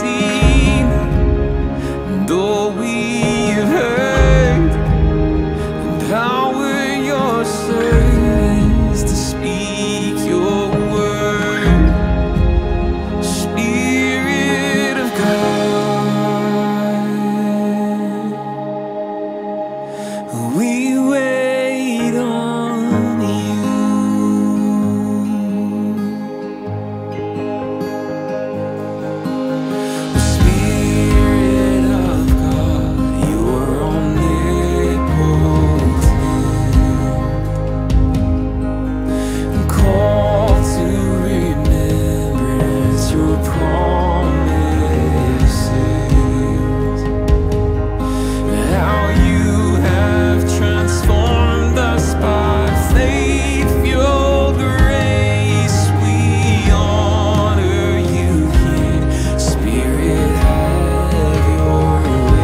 seen, and all we have heard, empower your servants to speak your word. Spirit of God, we wait on you. Spirit of God, you are omnipotent, call to remembrance your promises, how you have transformed us by faith, your grace. We honor you here. Spirit, have your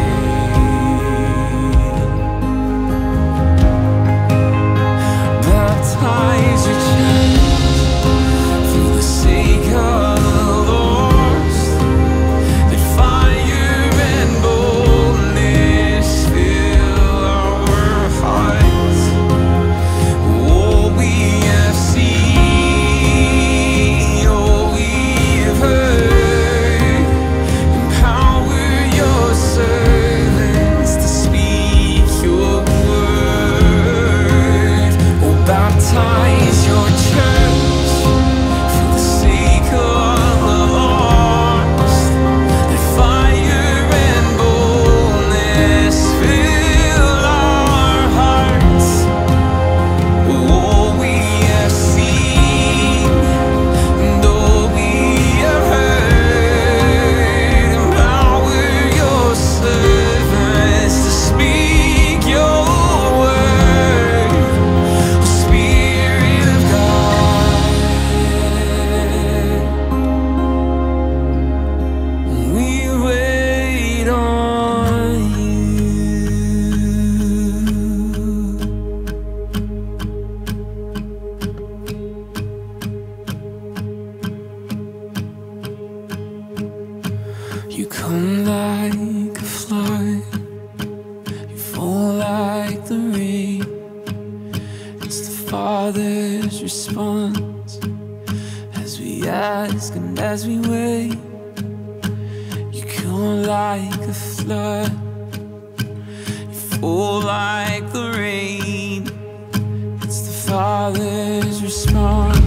way. Baptize your church for the sake of the lost, that fire and boldness fill our hearts. All we have seen, all we have heard, empower your servants to speak your word. Oh, baptize your church for the sake of the lost, that fire and boldness fill our hearts. All we have seen, and all we have heard, empower your servants to speak your word. Spirit of God, we wait on you. You come like a flood, you fall like the rain. It's the Father's response as we ask and as we wait. You come like a flood, you fall like the rain. It's the Father's response